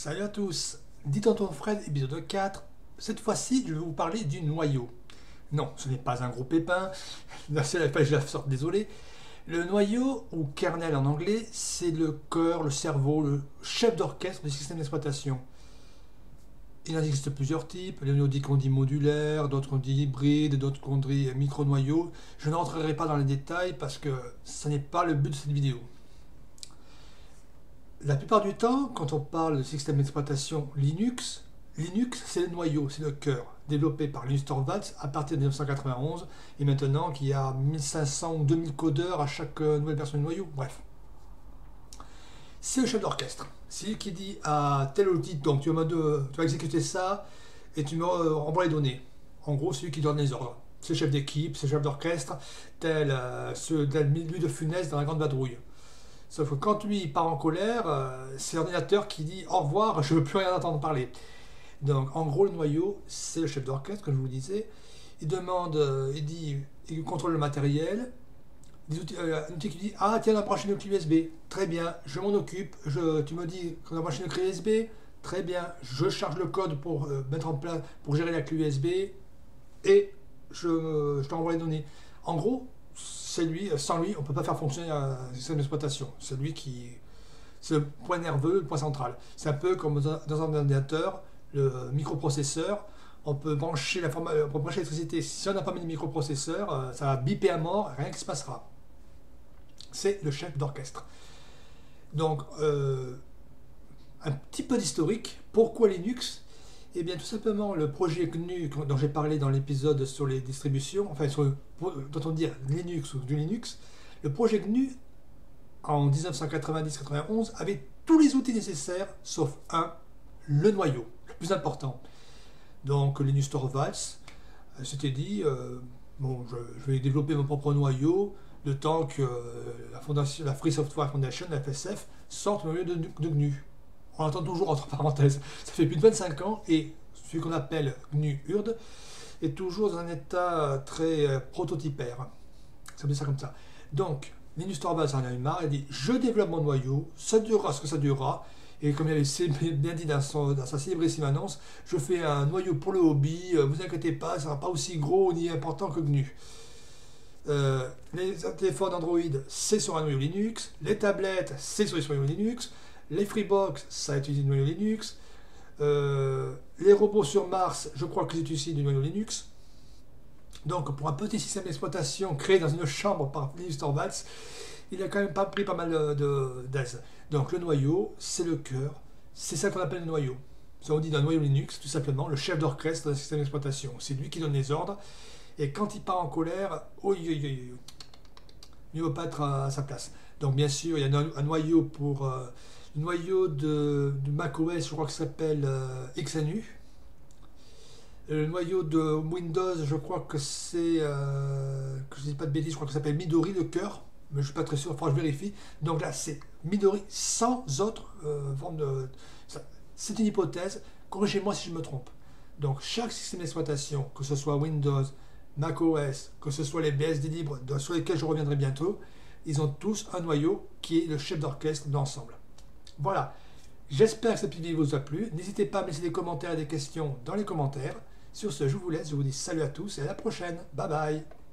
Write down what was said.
Salut à tous, dit Tonton Fred, épisode 4. Cette fois-ci, je vais vous parler du noyau. Non, ce n'est pas un gros pépin, c'est la page de la sorte, désolé. Le noyau, ou kernel en anglais, c'est le cœur, le cerveau, le chef d'orchestre du système d'exploitation. Il en existe plusieurs types, les noyaux qu'on dit modulaires, d'autres qu'on dit hybrides, d'autres qu'on dit micro-noyaux. Je ne rentrerai pas dans les détails parce que ce n'est pas le but de cette vidéo. La plupart du temps, quand on parle de système d'exploitation Linux, Linux c'est le noyau, c'est le cœur, développé par Linus Torvalds à partir de 1991, et maintenant qu'il y a 1500 ou 2000 codeurs à chaque nouvelle version du noyau, bref. C'est le chef d'orchestre, c'est lui qui dit à tel outil, donc tu vas exécuter ça, et tu me renvoies les données. En gros, c'est lui qui donne les ordres. C'est le chef d'équipe, c'est le chef d'orchestre, tel lui de Funès dans La Grande Vadrouille. Sauf que quand lui il part en colère, c'est l'ordinateur qui dit au revoir, je ne veux plus rien entendre parler. Donc en gros le noyau, c'est le chef d'orchestre, comme je vous disais. Il demande, il contrôle le matériel. Un outil qui dit ah tiens on a branché une clé USB, très bien, je m'en occupe. Tu me dis qu'on a branché une clé USB, très bien, je charge le code pour mettre en place, pour gérer la clé USB et je t'envoie les données. En gros, c'est lui, sans lui, on ne peut pas faire fonctionner un système d'exploitation. C'est lui qui. C'est le point nerveux, le point central. C'est un peu comme dans un ordinateur, le microprocesseur, on peut brancher l'électricité. Si on n'a pas mis de microprocesseur, ça va biper à mort, rien qui se passera. C'est le chef d'orchestre. Donc, un petit peu d'historique. Pourquoi Linux? Eh bien, tout simplement, le projet GNU dont j'ai parlé dans l'épisode sur les distributions, enfin, dont on dit Linux ou du Linux, le projet GNU, en 1990-91, avait tous les outils nécessaires, sauf un, le noyau, le plus important. Donc, Linus Torvalds s'était dit, bon, je vais développer mon propre noyau, le temps que la Free Software Foundation, la FSF, sorte le noyau de GNU. On entend toujours entre parenthèses. Ça fait plus de 25 ans et celui qu'on appelle GNU Urd est toujours dans un état très prototypaire. Ça veut dire ça comme ça. Donc, Linus Torvalds en a eu marre, il dit je développe mon noyau, ça durera ce que ça durera. Et comme il avait bien dit dans sa célébrissime annonce, je fais un noyau pour le hobby, vous inquiétez pas, ça ne sera pas aussi gros ni important que GNU. Les téléphones Android, c'est sur un noyau Linux. Les tablettes, c'est sur les noyaux Linux. Les Freebox, ça utilise du noyau Linux. Les robots sur Mars, je crois qu'ils utilisent du noyau Linux. Donc, pour un petit système d'exploitation créé dans une chambre par Linus Torvalds, il a quand même pas pris pas mal d'aise. Donc, le noyau, c'est le cœur. C'est ça qu'on appelle le noyau. Ça, on dit d'un noyau Linux, tout simplement, le chef d'orchestre d'un système d'exploitation. C'est lui qui donne les ordres. Et quand il part en colère, il ne va pas être à sa place. Donc, bien sûr, il y a un noyau pour. Le noyau de macOS, je crois que ça s'appelle XNU. Le noyau de Windows, je crois que c'est, que je ne dis pas de bêtises, je crois que ça s'appelle Midori, le cœur, mais je ne suis pas très sûr, il faudra que je vérifie. Donc là, c'est Midori sans autre forme de. C'est une hypothèse, corrigez-moi si je me trompe. Donc chaque système d'exploitation, que ce soit Windows, macOS, que ce soit les BSD libres, sur lesquels je reviendrai bientôt, ils ont tous un noyau qui est le chef d'orchestre d'ensemble. Voilà, j'espère que cette vidéo vous a plu. N'hésitez pas à me laisser des commentaires et des questions dans les commentaires. Sur ce, je vous laisse, je vous dis salut à tous et à la prochaine. Bye bye.